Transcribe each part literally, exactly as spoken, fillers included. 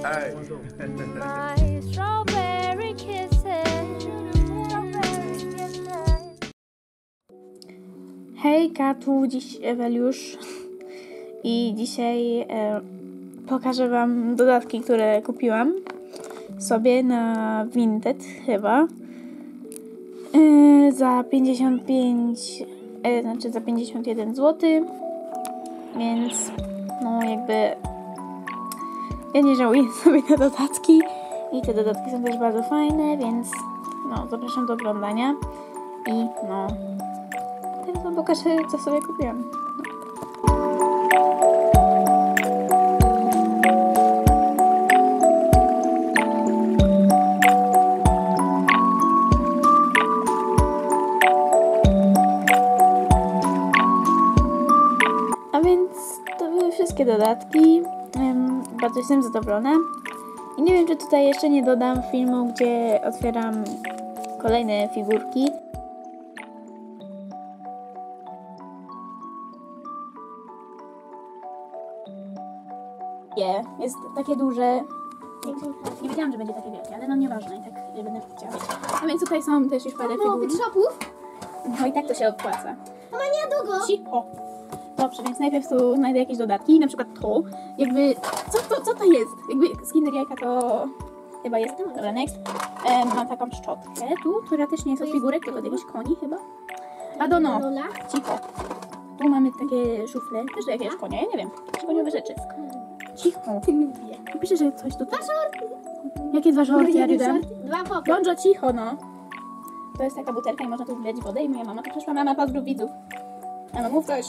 Hey. My strawberry kisses. Hejka, tu dziś Eweliusz i dzisiaj e, pokażę wam dodatki, które kupiłam sobie na Vinted chyba e, za pięćdziesiąt pięć, e, znaczy za pięćdziesiąt jeden złotych, więc no jakby ja nie żałuję sobie na dodatki i te dodatki są też bardzo fajne, więc no zapraszam do oglądania i no teraz wam pokażę, co sobie kupiłam. A więc to były wszystkie dodatki. Um, bardzo jestem zadowolona. I nie wiem, czy tutaj jeszcze nie dodam filmu, gdzie otwieram kolejne figurki. Je, jest takie duże. Nie wiedziałam, że będzie takie wielkie, ale no nieważne, i tak nie będę chciała. A więc tutaj są też już parę figury. Shopów? No i tak to się opłaca. Mama, nie długo. Cicho. Dobrze, więc najpierw tu znajdę jakieś dodatki, na przykład to, jakby, co to, co to jest? Jakby z Kinder Jajka to chyba jest, dobra, next. Um, mam taką szczotkę tu, która też nie jest od figurek, tylko od jakichś koni chyba. A do no, cicho. Tu mamy takie szufle, też do jakiegoś konia, ja nie wiem, jakieś koniowe rzeczy. Cicho. Pisze, że coś tutaj. Dwa shorty. Jakie dwa żorty, ja dam? Dwa popy. Bądź cicho, no. To jest taka butelka i można tu wleć wodę i moja mama to przeszła. Mama, pozdrów widzów. Mama, mów coś.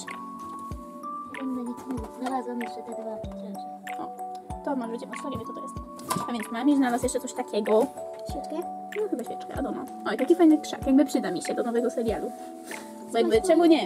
Znalazłam jeszcze te dwa rzeczy. O, to może być po nie wie co to jest. A więc mami znalazł jeszcze coś takiego. Świeczkę? No chyba świeczkę, a do no. O, i taki fajny krzak, jakby przyda mi się do nowego serialu. Bo jakby, czemu nie?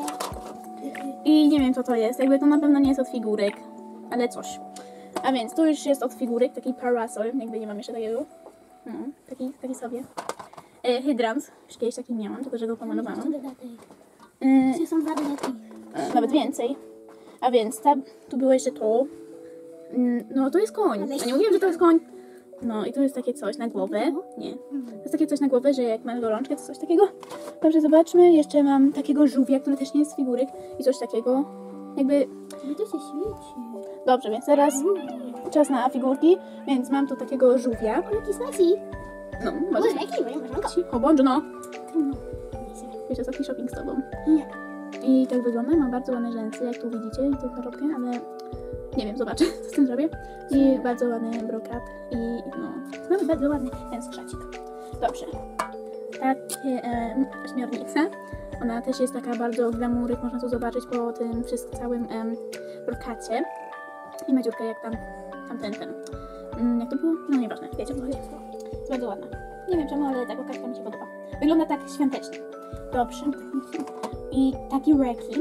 I nie wiem co to jest, jakby to na pewno nie jest od figurek, ale coś. A więc tu już jest od figurek, taki parasol, jakby nie mam jeszcze takiego. No, taki, taki sobie. E, hydrant, już kiedyś taki miałam, tylko że go pomalowałam. E, Gdzie są dwa dodatki? e, nawet więcej. A więc ta, tu było jeszcze to. Mm, No to jest koń. Ja nie mówiłam, że to jest koń. No i to jest takie coś na głowę. Nie. To jest takie coś na głowę, że jak masz gorączkę, to coś takiego. Dobrze, zobaczmy. Jeszcze mam takiego żółwia, który też nie jest z figurek. I coś takiego. Jakby... No to się świeci. Dobrze, więc teraz czas na figurki. Więc mam tu takiego żółwia. Jaki smaci? No, Boże, może... jaki? Moje marzonko. Cicho, bądź no. Wiesz, ostatni shopping z tobą. Nie. I tak wygląda. Mam bardzo ładne rzęsy, jak tu widzicie. I tą koробkę, ale... Nie wiem, zobaczę, co z tym zrobię. I bardzo ładny brokat. I no, mamy bardzo ładny ten skrzacik. Dobrze. Takie e, śmiornica. Ona też jest taka bardzo glamury, można tu zobaczyć po tym wszystkim całym e, brokacie. I ma dziurkę jak tam, tam ten, ten. Mm, jak to było? No nieważne, wiecie o co chodzi. Jest bardzo ładna. Nie wiem czemu, ale ta kokardka mi się podoba. Wygląda tak świątecznie. Dobrze. I taki rekin.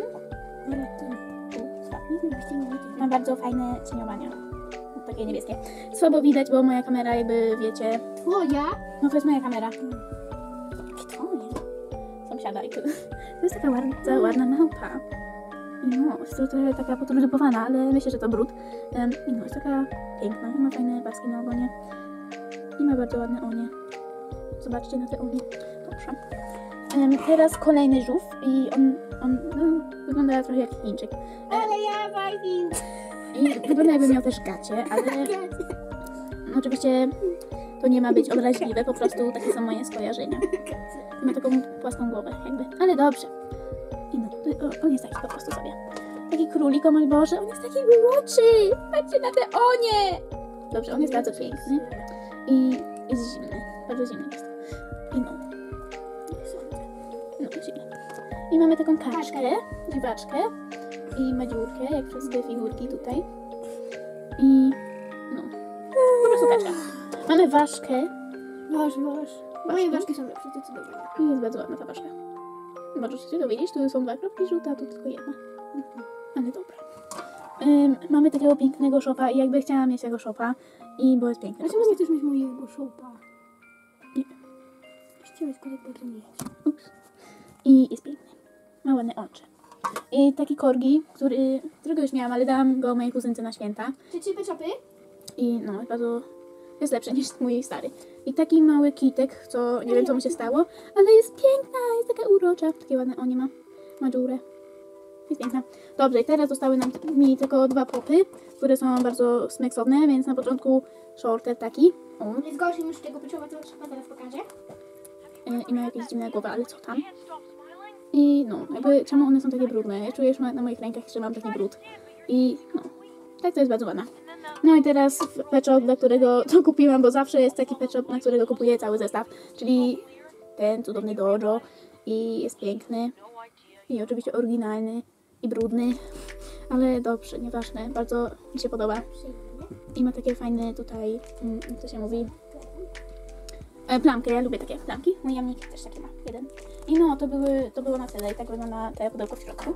Ma bardzo fajne cieniowania. Takie niebieskie. Słabo widać, bo moja kamera jakby wiecie... Twoja? No to jest moja kamera. Jakie twoje? Sąsiada i to, to jest taka bardzo ładna małpa. I no, jest to trochę taka potrudowana, ale myślę, że to brud. Um, I no, jest taka piękna. I ma fajne paski na ogonie. I ma bardzo ładne onie. Zobaczcie na te onie. Dobrze. Um, teraz kolejny żółw i on, on no, wygląda trochę jak Chińczyk. Ale ja fajnie. I wygląda jakby miał też gacie, ale oczywiście to nie ma być obraźliwe, po prostu takie są moje skojarzenia. Ma taką płaską głowę jakby, ale dobrze. I no, on jest taki po prostu sobie. Taki królik, o mój Boże, on jest taki uroczy! Patrzcie na te onie! Dobrze, on jest bardzo piękny i jest zimny, bardzo zimny jest. I no. No, zimny. I mamy taką kaczkę, dziwaczkę. I ma dziurkę, jak wszystkie figurki tutaj. I no, po prostu kaczka. Mamy ważkę. Wasz, wasz. Moje ważki są lepsze, zdecydowanie. I jest bardzo ładna ta ważka. Możesz się dowiedzieć, tu są dwa kropki żółte, a tu tylko jedna. Ale dobra. Um, mamy takiego pięknego szopa i jakby chciałam mieć tego szopa. I bo jest piękny. Dlaczego nie chcesz mieć mojego szopa? Nie. Chciałeś go bardzo mieć. Ups. I jest piękny. Ma ładne oczy. I taki korgi, który, którego już miałam, ale dałam go mojej kuzynce na święta. Czy trzy peczopy? I no, jest bardzo jest lepszy niż mój stary. I taki mały kitek, co nie wiem co mu się stało, ale jest piękna, jest taka urocza. Takie ładne, o nie ma, ma dziurę. Jest piękna. Dobrze, i teraz zostały nam mi tylko dwa popy, które są bardzo smeksowne, więc na początku shorter taki. O. Jest gorszy niż tego poczuwa, co trzeba teraz pokażę. E, I ma jakieś dziwne głowy, ale co tam? I no, jakby czemu one są takie brudne? Ja czuję, że na moich rękach jeszcze mam taki brud. I no, tak to jest bardzo ładna. No i teraz pet shop, dla którego to kupiłam, bo zawsze jest taki pet shop, na którego kupuję cały zestaw, czyli ten cudowny Dojo i jest piękny i oczywiście oryginalny i brudny, ale dobrze, nieważne, bardzo mi się podoba i ma takie fajne tutaj, mm, jak to się mówi, e, plamkę, ja lubię takie plamki, mój jamnik też takie ma, jeden. I no, to, były, to było na tyle i tak wygląda te pudełko w środku.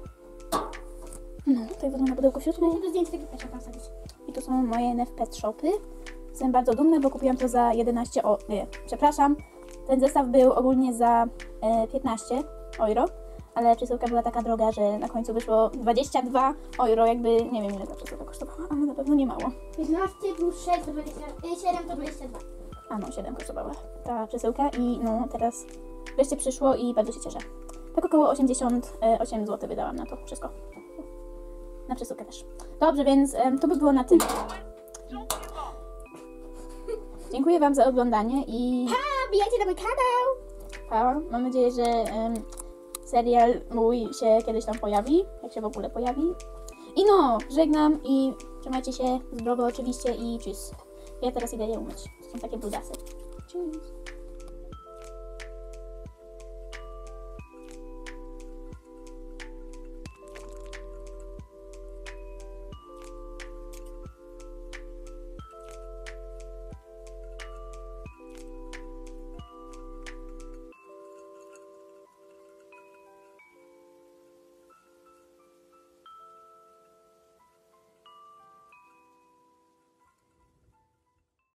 No, tak wygląda pudełko w środku. Muszę do zdjęcia taki pet shop wsadzić. I to są moje N F Pet Shopy. Jestem bardzo dumna, bo kupiłam to za jedenaście o... Nie, przepraszam. Ten zestaw był ogólnie za e, piętnaście euro, ale przesyłka była taka droga, że na końcu wyszło dwadzieścia dwa euro, jakby nie wiem ile ta przesyłka kosztowała, ale na pewno nie mało. piętnaście plus sześć to dwadzieścia, siedem to dwadzieścia dwa. A no, siedem kosztowała ta przesyłka i no teraz wreszcie przyszło i bardzo się cieszę. Tak około osiemdziesiąt osiem złotych wydałam na to wszystko. Na przesyłkę też. Dobrze, więc em, to by było na tyle. Dziękuję Wam za oglądanie i A, wbijajcie na mój kanał! pa. Mam nadzieję, że em, serial mój się kiedyś tam pojawi, jak się w ogóle pojawi. I no, żegnam i trzymajcie się zdrowo oczywiście i tschüss. Ja teraz idę je umyć. Są takie brudasy. Tschüss.